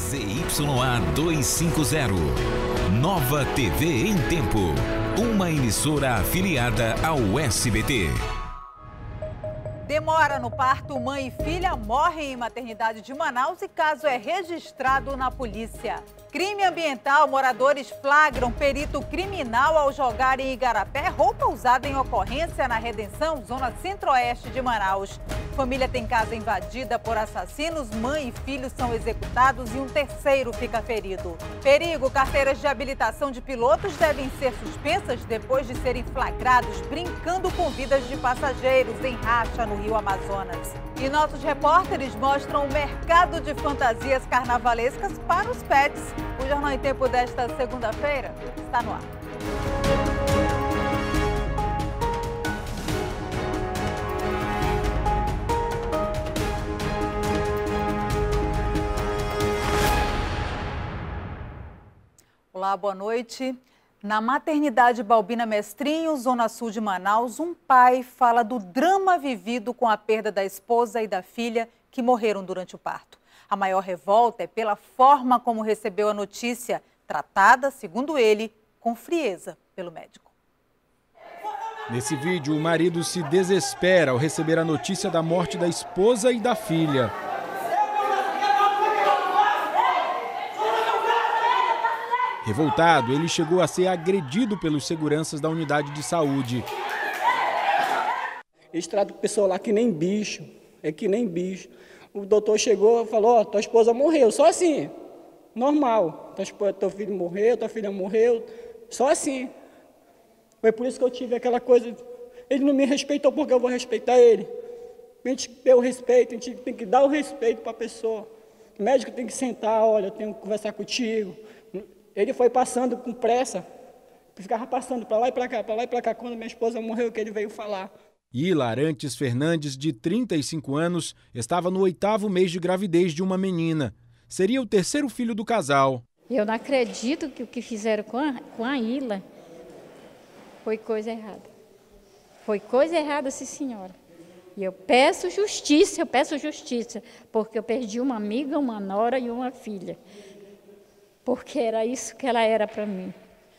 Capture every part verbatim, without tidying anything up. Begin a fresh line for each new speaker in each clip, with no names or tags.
Z Y A duzentos e cinquenta. Nova T V em Tempo. Uma emissora afiliada ao S B T.
Demora no parto, mãe e filha morrem em maternidade de Manaus e caso é registrado na polícia. Crime ambiental, moradores flagram perito criminal ao jogar em Igarapé roupa usada em ocorrência na Redenção, zona centro-oeste de Manaus. Família tem casa invadida por assassinos, mãe e filho são executados e um terceiro fica ferido. Perigo, carteiras de habilitação de pilotos devem ser suspensas depois de serem flagrados brincando com vidas de passageiros em racha no Rio Amazonas. E nossos repórteres mostram o mercado de fantasias carnavalescas para os pets. O Jornal em Tempo desta segunda-feira está no ar. Olá, boa noite. Na maternidade Balbina Mestrinho, zona sul de Manaus, um pai fala do drama vivido com a perda da esposa e da filha que morreram durante o parto. A maior revolta é pela forma como recebeu a notícia, tratada, segundo ele, com frieza pelo médico.
Nesse vídeo, o marido se desespera ao receber a notícia da morte da esposa e da filha. Revoltado, ele chegou a ser agredido pelos seguranças da unidade de saúde.
Eles tratam o pessoal lá que nem bicho, é que nem bicho. O doutor chegou e falou, ó, oh, tua esposa morreu, só assim, normal. Tua esposa, teu filho morreu, tua filha morreu, só assim. Foi por isso que eu tive aquela coisa, ele não me respeitou porque eu vou respeitar ele. A gente tem o respeito, a gente tem que dar o respeito para a pessoa. O médico tem que sentar, olha, eu tenho que conversar contigo. Ele foi passando com pressa, ficava passando para lá e para cá, para lá e para cá, quando minha esposa morreu, que ele veio falar.
Ila Arantes Fernandes, de trinta e cinco anos, estava no oitavo mês de gravidez de uma menina. Seria o terceiro filho do casal.
Eu não acredito que o que fizeram com a, com a Ila foi coisa errada. Foi coisa errada, sim, senhora. E eu peço justiça, eu peço justiça, porque eu perdi uma amiga, uma nora e uma filha. Porque era isso que ela era para mim.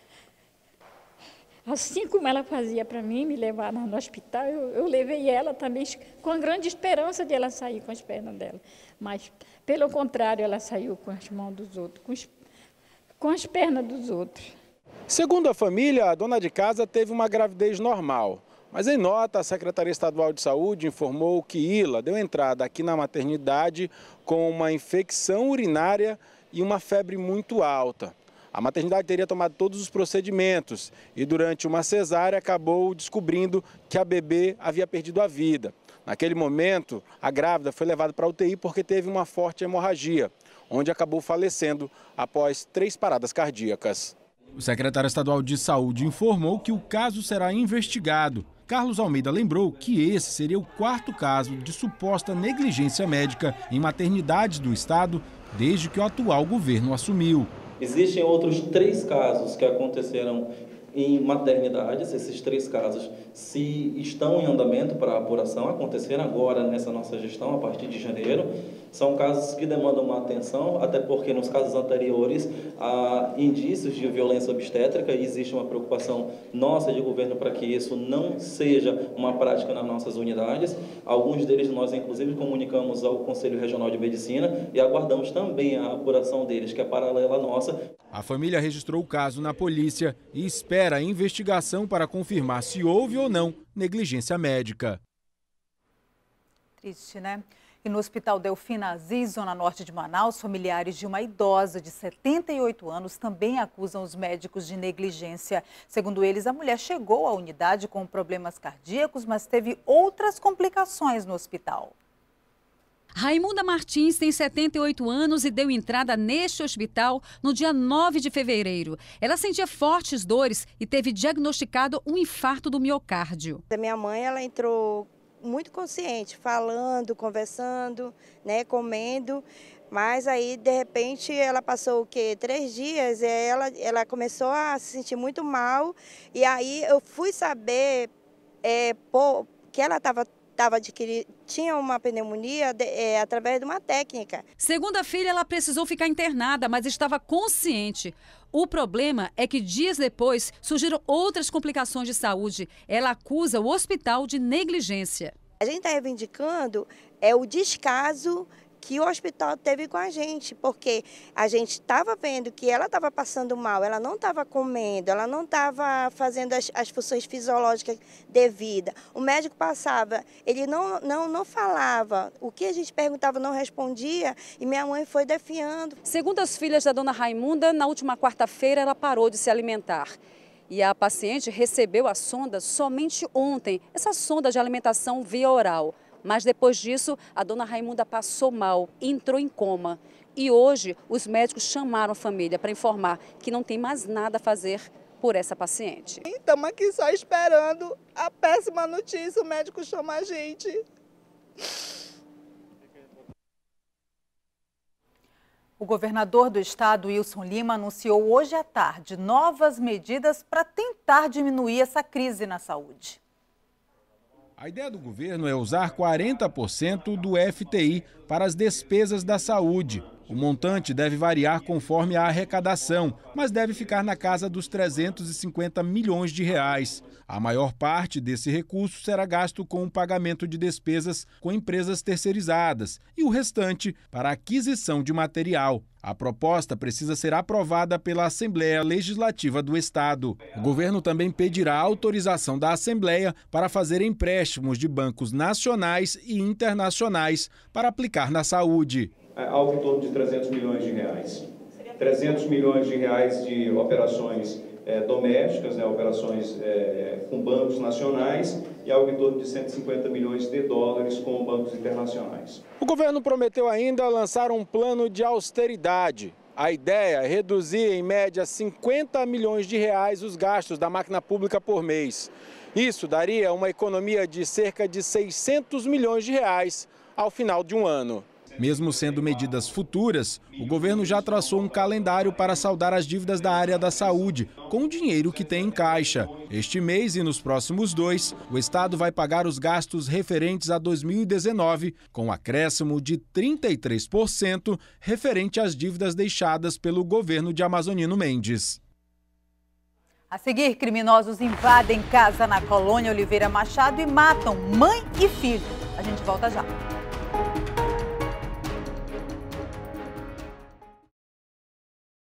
Assim como ela fazia para mim, me levar no hospital, eu, eu levei ela também com a grande esperança de ela sair com as pernas dela. Mas, pelo contrário, ela saiu com as mãos dos outros, com, os, com as pernas dos outros.
Segundo a família, a dona de casa teve uma gravidez normal. Mas em nota, a Secretaria Estadual de Saúde informou que Ila deu entrada aqui na maternidade com uma infecção urinária e uma febre muito alta. A maternidade teria tomado todos os procedimentos e durante uma cesárea acabou descobrindo que a bebê havia perdido a vida. Naquele momento, a grávida foi levada para a U T I porque teve uma forte hemorragia, onde acabou falecendo após três paradas cardíacas. O secretário estadual de Saúde informou que o caso será investigado. Carlos Almeida lembrou que esse seria o quarto caso de suposta negligência médica em maternidades do estado desde que o atual governo assumiu.
Existem outros três casos que aconteceram em maternidades. Esses três casos, se estão em andamento para apuração, aconteceram agora nessa nossa gestão, a partir de janeiro. São casos que demandam uma atenção, até porque nos casos anteriores há indícios de violência obstétrica e existe uma preocupação nossa de governo para que isso não seja uma prática nas nossas unidades. Alguns deles nós, inclusive, comunicamos ao Conselho Regional de Medicina e aguardamos também a apuração deles, que é paralela à nossa.
A família registrou o caso na polícia e espera a investigação para confirmar se houve ou não negligência médica.
Triste, né? E no Hospital Delfina Aziz, zona norte de Manaus, familiares de uma idosa de setenta e oito anos também acusam os médicos de negligência. Segundo eles, a mulher chegou à unidade com problemas cardíacos, mas teve outras complicações no hospital.
Raimunda Martins tem setenta e oito anos e deu entrada neste hospital no dia nove de fevereiro. Ela sentia fortes dores e teve diagnosticado um infarto do miocárdio.
A minha mãe, ela entrou muito consciente, falando, conversando, né, comendo, mas aí, de repente, ela passou o quê? Três dias, e ela, ela começou a se sentir muito mal, e aí eu fui saber é, pô, que ela estava tava adquirindo, tinha uma pneumonia de, é, através de uma técnica.
Segundo a filha, ela precisou ficar internada, mas estava consciente. O problema é que dias depois surgiram outras complicações de saúde. Ela acusa o hospital de negligência.
A gente está reivindicando é, o descaso que o hospital teve com a gente, porque a gente estava vendo que ela estava passando mal, ela não estava comendo, ela não estava fazendo as, as funções fisiológicas devidas. O médico passava, ele não, não, não falava, o que a gente perguntava não respondia e minha mãe foi defiando.
Segundo as filhas da dona Raimunda, na última quarta-feira ela parou de se alimentar. E a paciente recebeu a sonda somente ontem, essa sonda de alimentação via oral. Mas depois disso, a dona Raimunda passou mal, entrou em coma. E hoje, os médicos chamaram a família para informar que não tem mais nada a fazer por essa paciente.
Estamos aqui só esperando a péssima notícia, o médico chama a gente.
O governador do estado, Wilson Lima, anunciou hoje à tarde novas medidas para tentar diminuir essa crise na saúde.
A ideia do governo é usar quarenta por cento do F T I para as despesas da saúde. O montante deve variar conforme a arrecadação, mas deve ficar na casa dos trezentos e cinquenta milhões de reais. A maior parte desse recurso será gasto com o pagamento de despesas com empresas terceirizadas e o restante para a aquisição de material. A proposta precisa ser aprovada pela Assembleia Legislativa do Estado. O governo também pedirá autorização da Assembleia para fazer empréstimos de bancos nacionais e internacionais para aplicar na saúde.
Algo em torno de trezentos milhões de reais. trezentos milhões de reais de operações é, domésticas, né, operações é, com bancos nacionais e algo em torno de cento e cinquenta milhões de dólares com bancos internacionais.
O governo prometeu ainda lançar um plano de austeridade. A ideia é reduzir em média cinquenta milhões de reais os gastos da máquina pública por mês. Isso daria uma economia de cerca de seiscentos milhões de reais ao final de um ano. Mesmo sendo medidas futuras, o governo já traçou um calendário para saldar as dívidas da área da saúde, com o dinheiro que tem em caixa. Este mês e nos próximos dois, o Estado vai pagar os gastos referentes a dois mil e dezenove, com um acréscimo de trinta e três por cento referente às dívidas deixadas pelo governo de Amazonino Mendes.
A seguir, criminosos invadem casa na colônia Oliveira Machado e matam mãe e filho. A gente volta já.